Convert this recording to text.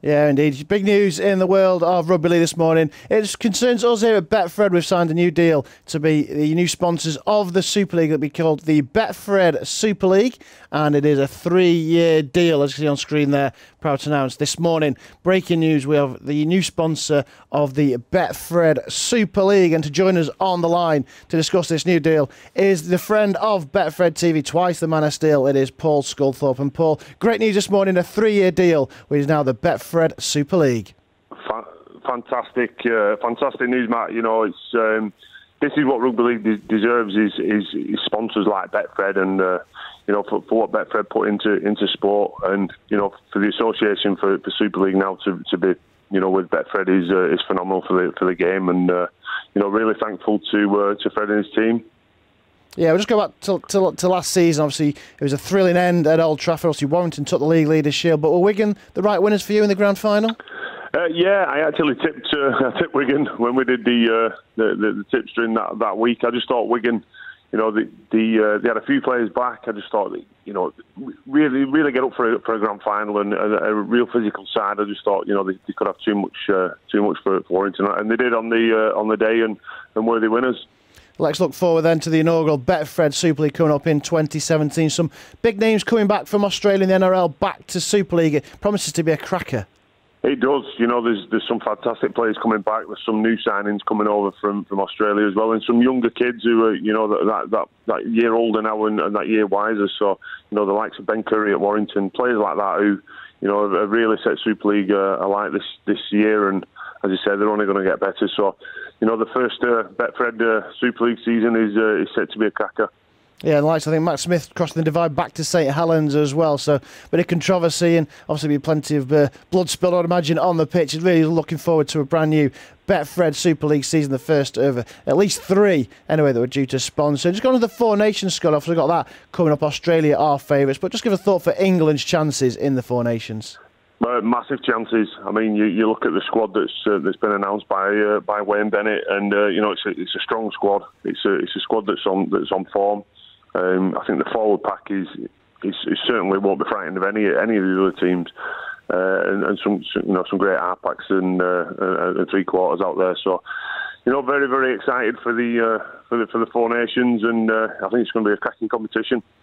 Yeah, indeed. Big news in the world of rugby league this morning. It concerns us here at Betfred. We've signed a new deal to be the new sponsors of the Super League that will be called the Betfred Super League. And it is a 3-year deal, as you see on screen there. Proud to announce this morning. Breaking news, we have the new sponsor of the Betfred Super League. And to join us on the line to discuss this new deal is the friend of Betfred TV, twice the man of steel. It is Paul Sculthorpe. And Paul, great news this morning, a 3-year deal, which is now the Betfred Super League. Fantastic news, Matt. You know, it's this is what rugby league deserves is sponsors like Betfred, and you know, for what Betfred put into sport, and you know, for the association for Super League now to be, you know, with Betfred is phenomenal for the game, and you know, really thankful to Fred and his team. Yeah, we'll just go back to last season. Obviously, it was a thrilling end at Old Trafford. Obviously, Warrington took the League Leaders' Shield, but were Wigan the right winners for you in the grand final? Yeah, I actually tipped Wigan when we did the tips during that week. I just thought Wigan, you know, they had a few players back. I just thought that, you know, really get up for a grand final and a real physical side. I just thought, you know, they could have too much for Warrington, and they did on the day, and worthy winners. Let's look forward then to the inaugural Betfred Super League coming up in 2017. Some big names coming back from Australia and the NRL back to Super League. It promises to be a cracker. It does. You know, there's some fantastic players coming back. There's some new signings coming over from Australia as well, and some younger kids who are, you know, that year older now and that year wiser. So, you know, the likes of Ben Curry at Warrington, players like that who, you know, have really set Super League alight this year, and as you said, they're only going to get better. So, you know, the first Betfred Super League season is set to be a cracker. Yeah, and likes, I think Matt Smith crossing the divide back to St Helens as well. So, bit of controversy, and obviously be plenty of blood spilled, I'd imagine, on the pitch. Really looking forward to a brand new Betfred Super League season, the first over at least 3 anyway that were due to sponsor. Just going to the Four Nations, Scott. Obviously got that coming up. Australia are favourites, but just give a thought for England's chances in the Four Nations. Massive chances. I mean, you look at the squad that's been announced by Wayne Bennett, and you know, it's a strong squad. It's a squad that's on form. I think the forward pack is certainly won't be frightened of any of the other teams, and some great half backs and 3/4 out there. So, you know, very, very excited for the Four Nations, and I think it's going to be a cracking competition.